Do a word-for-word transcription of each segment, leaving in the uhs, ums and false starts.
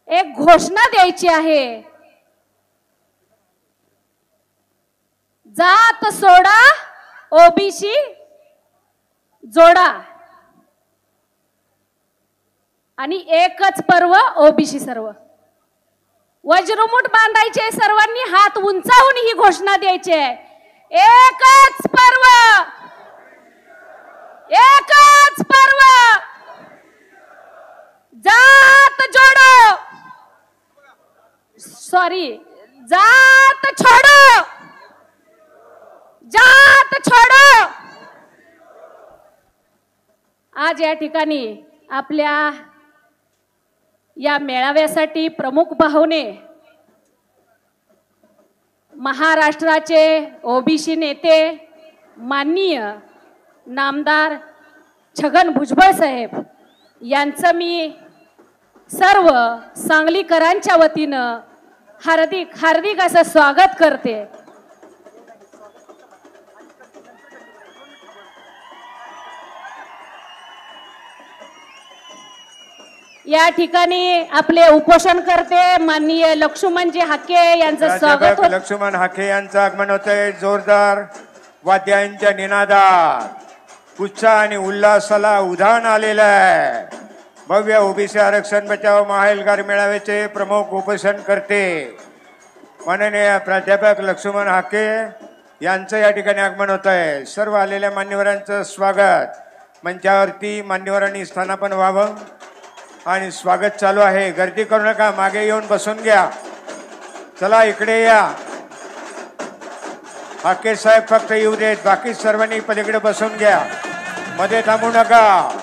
एक घोषणा द्यायची आहे। जात सोडा ओबीसी जोडा आणि एकच पर्व ओबीसी सर्व। वज्रमुठ बांधायचे, सर्वांनी हात उंचावून ही घोषणा द्यायची आहे। एकच पर्व, एकच पर्व, जात जोडो, सॉरी जात छोडो, जात छोडो। आज या ठिकाणी आपल्या या मेळाव्यासाठी प्रमुख पाहुणे महाराष्ट्राचे ओबीसी नेते माननीय नामदार छगन भुजबळ साहेब यांचं मी सर्व सांगलीकरांच्या वतीनं हार्दिक हार्दिक असं स्वागत करते। या ठिकाणी आपले उपोषण करते माननीय लक्ष्मणजी हाके यांचं स्वागत होतं। लक्ष्मण हाके यांचं आगमन होतंय जोरदार वाद्यांच्या निनादात। उत्साह आणि उल्हासाला उधाण आलेलं आहे। भव्य ओबीसी आरक्षण बचाव महाएल्गार मेळाव्याचे प्रमुख उपोषण करते माननीय प्राध्यापक लक्ष्मण हाके यांचं या ठिकाणी आगमन होत आहे। सर्व आलेल्या मान्यवरांचं स्वागत। मंचावरती मान्यवरांनी स्थानापन्न व्हावं आणि स्वागत चालू आहे। गर्दी करू नका, मागे येऊन बसून घ्या। चला इकडे या। हाके साहेब फक्त येऊ देत, बाकी सर्वांनी पलीकडे बसून घ्या, मध्ये थांबू नका।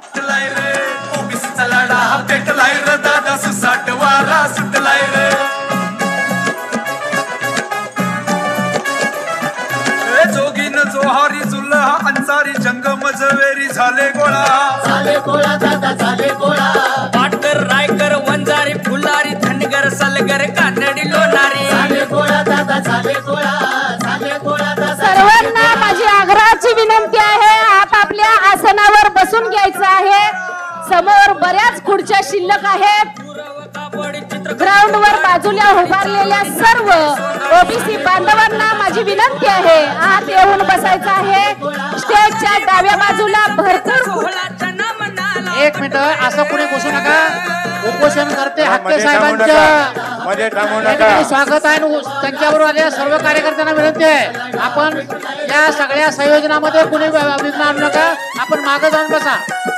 जोगीन जोहारी जुल्हा अंसारी जंग मजवेरी झाले गोळा, झाले गोळा दादा झाले गोळा। पाटकर रायकर वंजारी फुलारी धनगर सलगर कानडी लोणारी, झाले गोळा दादा झाले गोळा, झाले गोळा दादा। सर्वांना माझी आग्रहाची विनंती आहे, आपापल्या आसनावर बसून घ्यायचं आहे। समोर बऱ्याच खुर्च्या शिल्लक आहेत। ग्राउंडवर बाजूला उभारलेल्या सर्व ओबीसी बांधवांना माझी विनंती आहे, आत येऊन बसायचं आहे। स्टेजच्या डाव्या बाजूला भरपूर एक मिनिट असं कुणी बसू नका। उपोषण करते हाके साहेबांचं मध्ये थांबू नका। स्वागत आहे। त्यांच्याबरोबर आलेल्या सर्व कार्यकर्त्यांना विनंती आहे, आपण या सगळ्या संयोजनामध्ये कुणी विघ्न आणू नका, आपण मागे जाऊन बसा।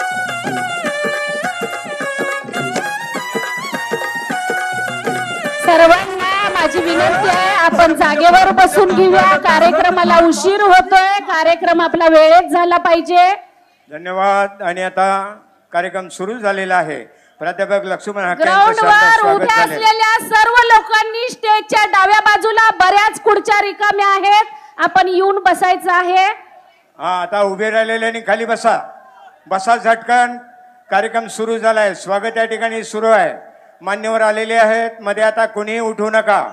सर्वांना माझी विनंती आहे, आपण जागेवर बसून घेऊया। कार्यक्रमाला उशीर होतोय, कार्यक्रम आपला वेळेत झाला पाहिजे। धन्यवाद। आणि आता कार्यक्रम सुरू झालेला आहे। प्राध्यापक लक्ष्मण हाके ग्राउंडवर उभे असलेल्या सर्व लोकांनी स्टेजच्या डाव्या बाजूला बऱ्याच खुर्च्या रिकाम्या आहेत, आपण येऊन बसायचं आहे। हा, आता उभे राहिलेल्यांनी खाली बसा, बसा झटकन। कार्यक्रम सुरू झालाय, स्वागत या ठिकाणी सुरू आहे। मान्यवर आलेले आहेत, मध्ये आता कोणी उठू नका।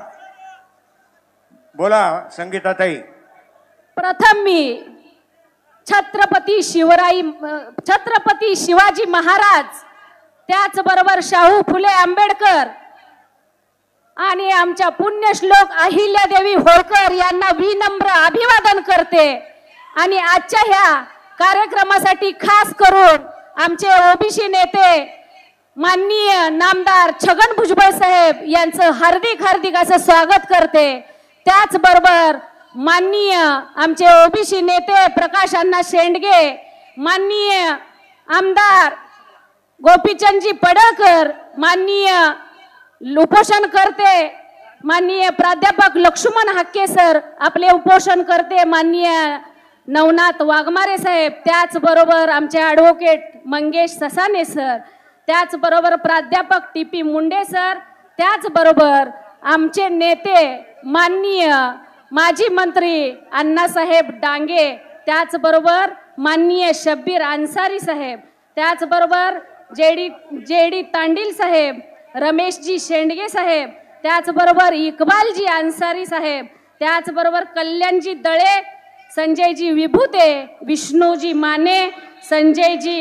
बोला संगीताताई। प्रथम मी छत्रपती शिवराई छत्रपती शिवाजी महाराज, त्याचबरोबर शाहू फुले आंबेडकर आणि आमच्या पुण्यश्लोक अहिल्यादेवी होळकर यांना विनम्र अभिवादन करते। आणि आजच्या ह्या कार्यक्रमासाठी खास करून आमचे ओबीसी नेते माननीय नामदार छगन भुजबळ साहेब यांचं हार्दिक हार्दिक असं स्वागत करते। त्याचबरोबर माननीय आमचे ओबीसी नेते प्रकाश अण्णा शेंडगे, माननीय आमदार गोपीचंदजी पडळकर, माननीय उपोषण करते माननीय प्राध्यापक लक्ष्मण हाके सर, आपले उपोषण करते माननीय नवनाथ वाघमारे साहेब, त्याचबरोबर आमचे ॲडव्होकेट मंगेश ससाने सर, त्याचबरोबर प्राध्यापक टी पी मुंडे सर, त्याचबरोबर आमचे नेते माननीय माजी मंत्री अण्णासाहेब डांगे, त्याचबरोबर माननीय शब्बीर अन्सारी साहेब, त्याचबरोबर जेडी जेडी तांडील साहेब, रमेशजी शेंडगे साहेब, त्याचबरोबर इकबालजी अन्सारी साहेब, त्याचबरोबर कल्याणजी दळे, संजयजी विभूते, विष्णूजी माने, संजयजी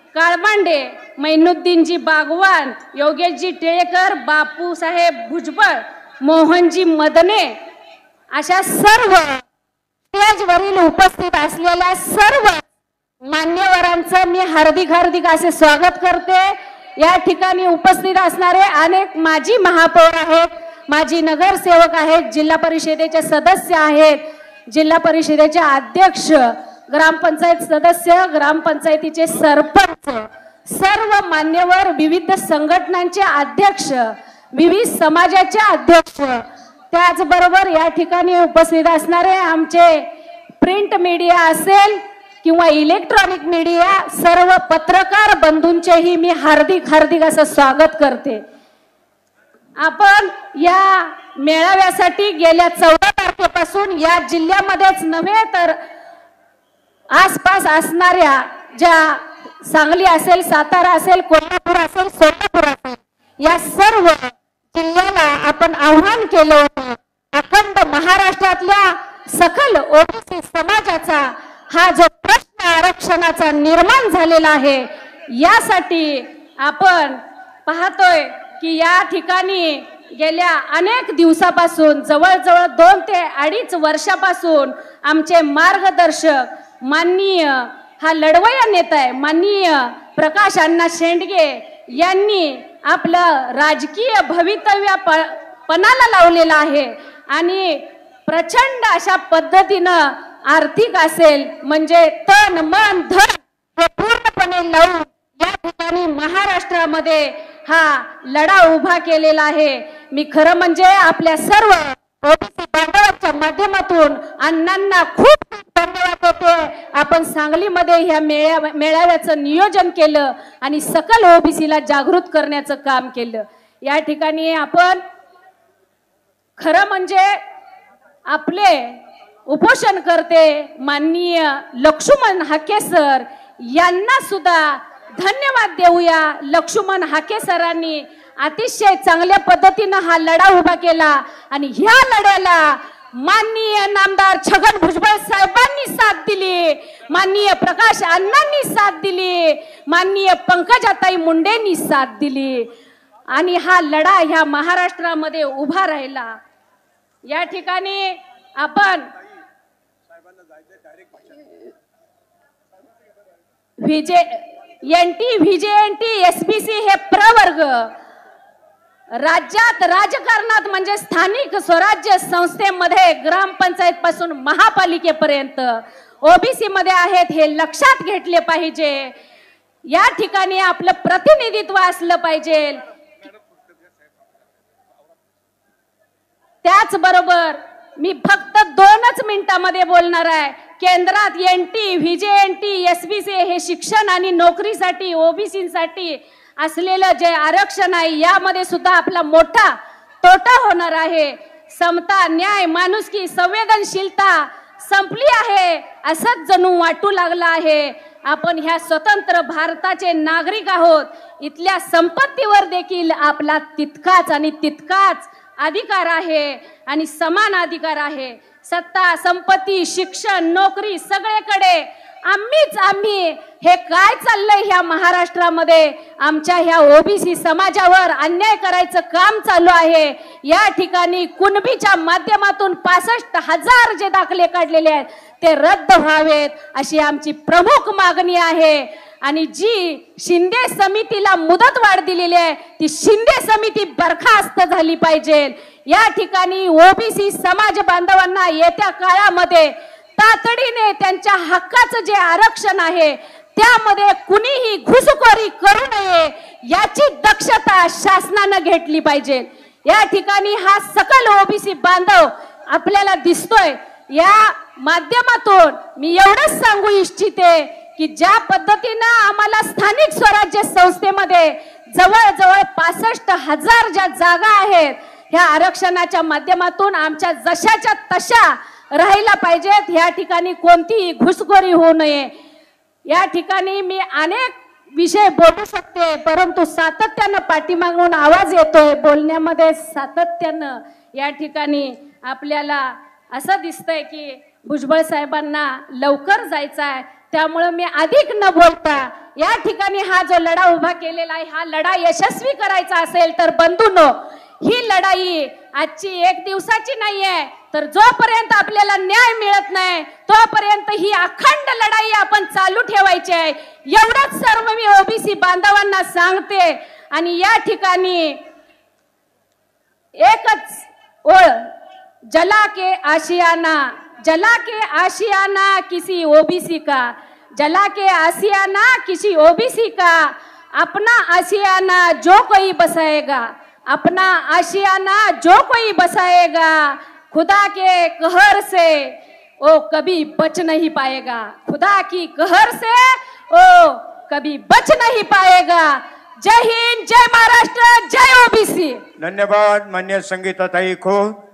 काळबांडे, मैनुद्दीनजी बागवान, योगेशजी टिळेकर, बापूसाहेब भुजबळ, मोहनजी मदने अशा सर्व स्टेजवरील उपस्थित असलेल्या सर्व मान्यवरांचं मी हार्दिक हार्दिक असे स्वागत करते। या ठिकाणी उपस्थित असणारे अनेक माजी महापौर आहेत, माजी नगरसेवक आहेत, जिल्हा परिषदेचे सदस्य आहेत, जिल्हा परिषदेचे अध्यक्ष, ग्रामपंचायत सदस्य, ग्रामपंचायतीचे सरपंच, सर्व मान्यवर, विविध संघटनांचे अध्यक्ष, विविध समाजाचे अध्यक्ष, त्याचबरोबर या ठिकाणी उपस्थित असणारे आमचे प्रिंट मीडिया असेल किंवा इलेक्ट्रॉनिक मीडिया, सर्व पत्रकार बंधूंचेही मी हार्दिक हार्दिक असं स्वागत करते। आपण या मेळाव्यासाठी गेल्या चौदा तारखेपासून या जिल्ह्यामध्येच नव्हे तर आसपास असणाऱ्या ज्या सांगली असेल, सातारा असेल, कोल्हापूर असेल, सोलापूर असेल, या सर्व जिल्ह्याला आपण आव्हान केलं होतं। अखंड महाराष्ट्रातल्या सकल ओबीसी समाजाचा हा जो प्रश्न आरक्षणाचा निर्माण झालेला आहे, यासाठी आपण पाहतोय की या ठिकाणी गेल्या अनेक दिवसापासून, जवळजवळ दोन ते अडीच वर्षापासून आमचे मार्गदर्शक माननीय हा लढवय्या नेता आहे माननीय प्रकाश अण्णा शेंडगे यांनी आपलं राजकीय भवितव्य पणाला लावलेलं आहे आणि प्रचंड अशा पद्धतीनं आर्थिक असेल म्हणजे तन मन धन हे पूर्णपणे लावून या ठिकाणी महाराष्ट्रामध्ये हा लढा उभा केलेला आहे। मी खरं म्हणजे आपल्या सर्व ओबीसी बांधवांच्या माध्यमातून अण्णांना खूप धन्यवाद देते। आपण सांगलीमध्ये ह्या मेळा मेळाव्याचं नियोजन केलं आणि सकल ओबीसीला जागृत करण्याचं काम केलं। या ठिकाणी आपण खरं म्हणजे आपले उपोषण करते माननीय लक्ष्मण हाके सर यांना सुद्धा धन्यवाद देऊया। लक्ष्मण हाके सरांनी अतिशय चांगल्या पद्धतीनं हा लढा उभा केला आणि ह्या लढ्याला माननीय नामदार छगन भुजबळ साहेबांनी साथ दिली, माननीय प्रकाश अण्णांनी साथ दिली, माननीय पंकजाताई मुंडेंनी साथ दिली आणि हा लढा ह्या महाराष्ट्रामध्ये उभा राहिला। या ठिकाणी आपण व्हीजे एनटी व्हीजेएनटी एसबीसी हे प्रवर्ग राज्यात राजकारणात म्हणजे स्थानिक स्वराज्य संस्थेमध्ये ग्रामपंचायत पासून महापालिकेपर्यंत ओबीसी मध्ये आहेत हे लक्षात घेतले पाहिजे। या ठिकाणी आपलं प्रतिनिधित्व असलं पाहिजे। त्याचबरोबर मी फक्त दोनच मिनिटांमध्ये बोलणार आहे। केंद्रात एनटी व्हीजेएनटी एसबीसी हे शिक्षण आणि नोकरीसाठी ओबीसीसाठी असलेलं जे आरक्षण आहे यामध्ये सुद्धा आपला मोठा तोटा होणार आहे। समता, न्याय, माणुसकी, संवेदनशीलता संपली आहे असंच जणू वाटू लागलं आहे। आपण ह्या स्वतंत्र भारताचे नागरिक आहोत, इथल्या संपत्तीवर देखील आपला तितकाच आणि तितकाच अधिकार आहे आणि समान अधिकार आहे। सत्ता, संपत्ती, शिक्षण, नोकरी सगळीकडे आम्हीच आम्ही हे काय चाललंय ह्या महाराष्ट्रामध्ये, आमच्या ह्या ओबीसी समाजावर अन्याय करायचं काम चालू आहे। या ठिकाणी कुणबीच्या माध्यमातून पासष्ट हजार जे दाखले काढलेले आहेत ते रद्द व्हावेत अशी आमची प्रमुख मागणी आहे आणि जी शिंदे समितीला मुदतवाढ दिलेली आहे ती शिंदे समिती बरखास्त झाली पाहिजे। या ठिकाणी ओबीसी समाज बांधवांना येत्या काळामध्ये तातडीने त्यांच्या हक्काचं जे आरक्षण आहे त्यामध्ये कुणीही घुसखोरी करू नये याची दक्षता शासनाने घेतली पाहिजे। या ठिकाणी हा सकल ओबीसी बांधव आपल्याला दिसतोय। या माध्यमातून मी एवढंच सांगू इच्छिते की ज्या पद्धतीनं आम्हाला स्थानिक स्वराज्य संस्थेमध्ये जवळजवळ पासष्ट हजार ज्या जागा आहेत ह्या आरक्षणाच्या माध्यमातून आमच्या जशाच्या तशा राहायला पाहिजेत, या ठिकाणी कोणतीही घुसखोरी होऊ नये। या ठिकाणी मी अनेक विषय बोलू शकते परंतु सातत्यानं पाठीमागून आवाज येतोय बोलण्यामध्ये, सातत्यानं या ठिकाणी आपल्याला असं दिसतंय की भुजबळ साहेबांना लवकर जायचं आहे, त्यामुळे मी अधिक न बोलता या ठिकाणी हा जो लढा उभा केलेला आहे हा लढा यशस्वी करायचा असेल तर बंधूंनो, ही लढाई आजची एक दिवसाची नाहीये, तर जोपर्यंत आपल्याला न्याय मिळत नाही तोपर्यंत ही अखंड लढाई आपण चालू ठेवायची आहे. एवढंच सर्व मी ओबीसी बांधवांना सांगते. आणि या ठिकाणी एकच ओळ, जला के आशियाना, जला के आशियाना किसी ओबीसी का, जला के आशियाना किसी ओबीसी का, अपना आशियाना जो कोई बसाएगा, अपना आशियाना जो कोई बसाएगा, खुदा के कहर से वो कभी बच नहीं पाएगा, खुदा की कहर से वो कभी बच नहीं पाएगा. जय हिंद, जय महाराष्ट्र, जय ओबीसी. धन्यवाद मान्य संगीताताई. खूप